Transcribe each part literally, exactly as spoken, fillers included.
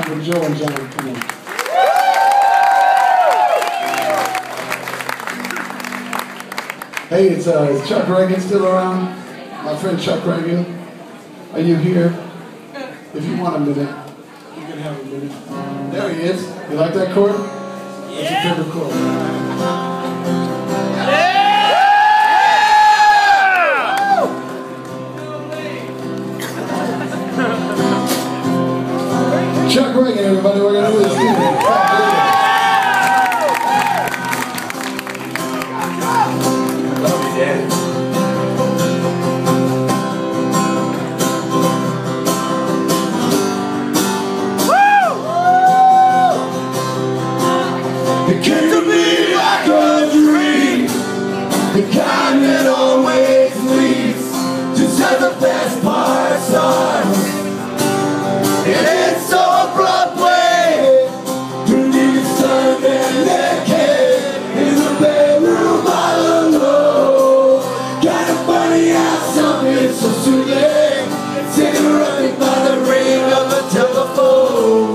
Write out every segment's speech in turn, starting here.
for Joe and John. Come on. Hey, it's uh, is Chuck Reagan still around? My friend Chuck Reagan. Are you here? If you want a minute, you can have a minute. There he is. You like that chord? What's your favorite chord? Chuck Reagan, everybody, we're gonna do this again. Love you, Dad. It came to me like a dream, the kind that always leads just as the best part starts. It ends so abruptly, turned into Sunday naked in the bedroom all alone. Kinda funny how something so soothing, taken running by the ring of the telephone.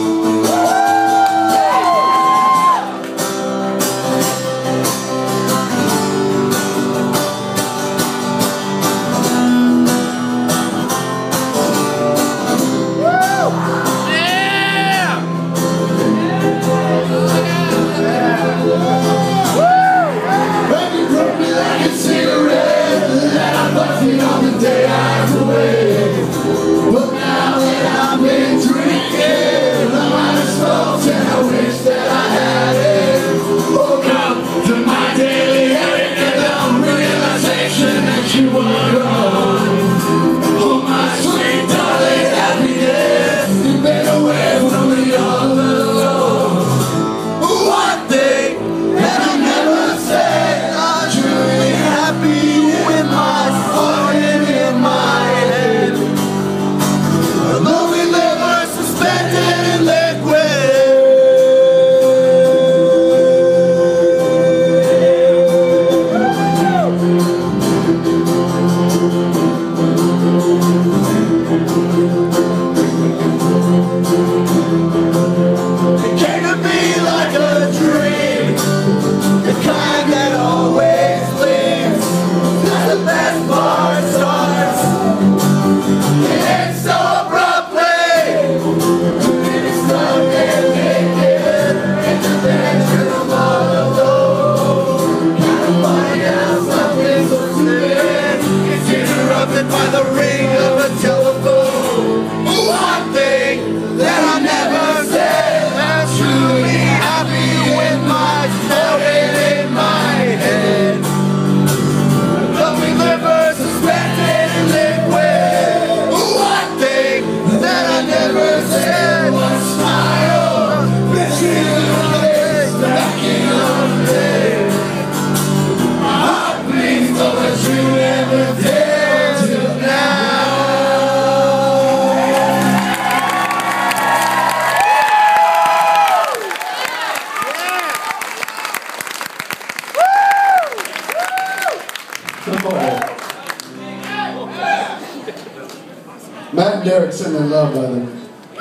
Matt and Derek sending love, by the way.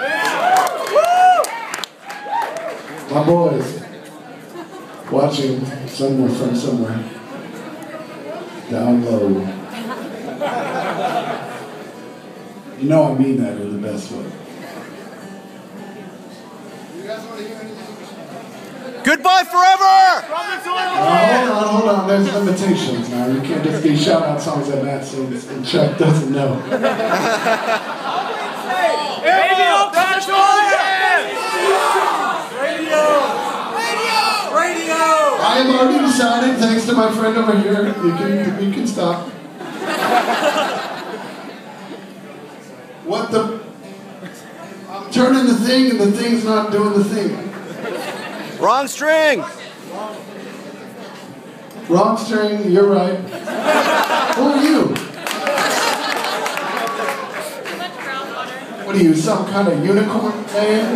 My boys watching somewhere from somewhere down low. You know I mean that in the best way. You guys want to hear anything? Goodbye forever! Now, hold on, hold on. There's limitations now. You can't just be shout out songs that Matt sings and Chuck doesn't know. Radio! Radio! Radio! Radio! I am already decided, thanks to my friend over here, you can, you can stop. What the? I'm turning the thing and the thing's not doing the thing. Wrong string! Wrong string, you're right. Who are you? What are you, some kind of unicorn man?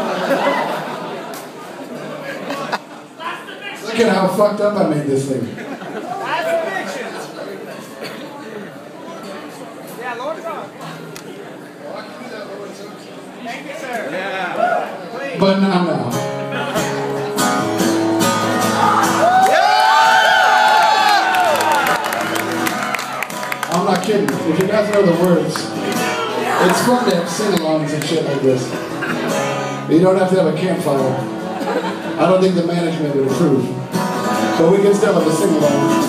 Look at how fucked up I made this thing. Yeah, Lord God. Thank you, sir. Yeah. but now now. I'm not kidding. If you guys know the words, it's fun to have sing-alongs and shit like this. You don't have to have a campfire. I don't think the management would approve. But we can still have a sing-along.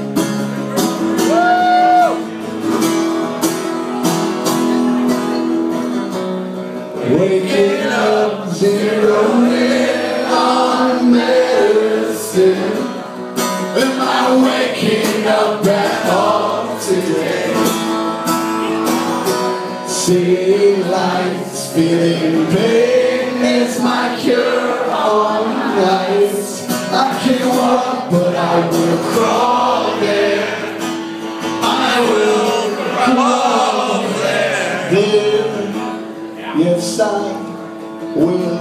Waking up, zeroing on medicine. Am I waking up at all today? Seeing lights, feeling pain is my cure on nights. I can't walk, but I will crawl there. I will crawl there. There. Yes, I will.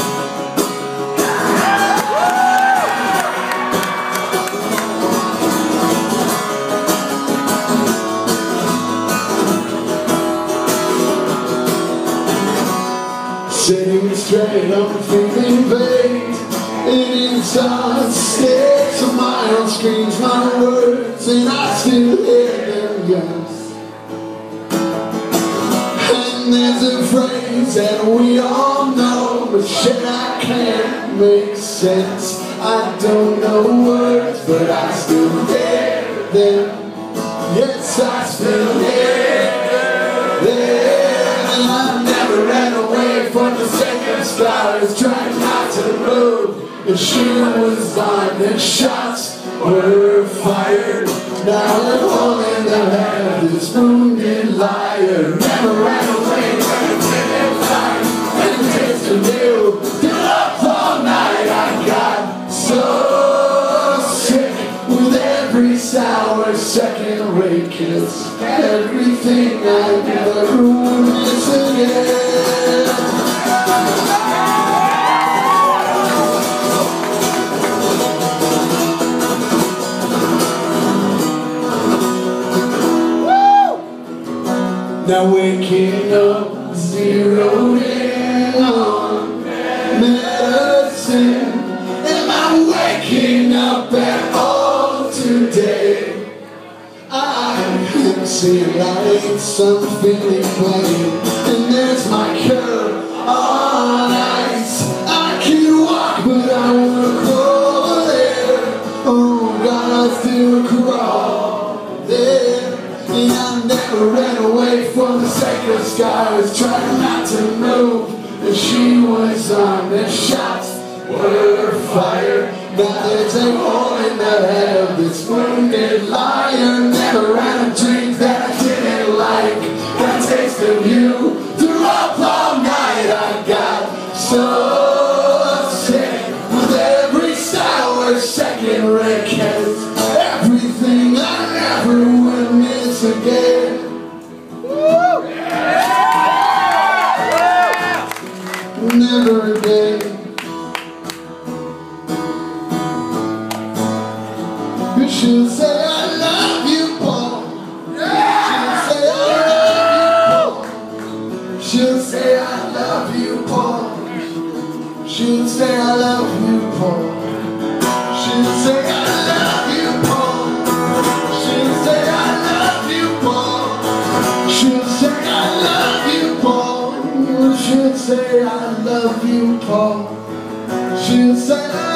Sitting straight, I'm feeling vague. It is on stage, so my own screams my words, and I still hear them, yes. And there's a phrase that we all know, but shit, I can't make sense. I don't know words, but I still hear them. Yes, I still hear them. And I never ran away from the sacred stars, trying not to move. The shoe was on and shots were fired. Now I'm all in the head, this wounded liar. Never ran away from the sacred stars, and taste of you. Till up all night I got so sick with every sour second-rate kiss. Everything I never would miss again. Now waking up, zeroed in on medicine. Am I waking up at all today? I can see lights, I'm feeling pain, and there's my cure on ice. I can walk, but I will crawl there. Oh God, I still crawl there. And I never ran away from the sacred skies, trying not to move. And she was on, the shots were fired. Now there's a hole in the head of this wounded liar. Never ran a drink that I didn't like. That taste of you through up all night. I got so sick with every sour second-rate kiss. Everything I never would miss again. Woo! Yeah! Never again. She'll say I love you, Paul. Yeah! She'll say I love you, Paul. She'll say I love you, Paul. She'll say I love you, Paul. She'll say I love you, Paul. She'll say I love you, Paul. She'll say I love you, Paul. She'll say I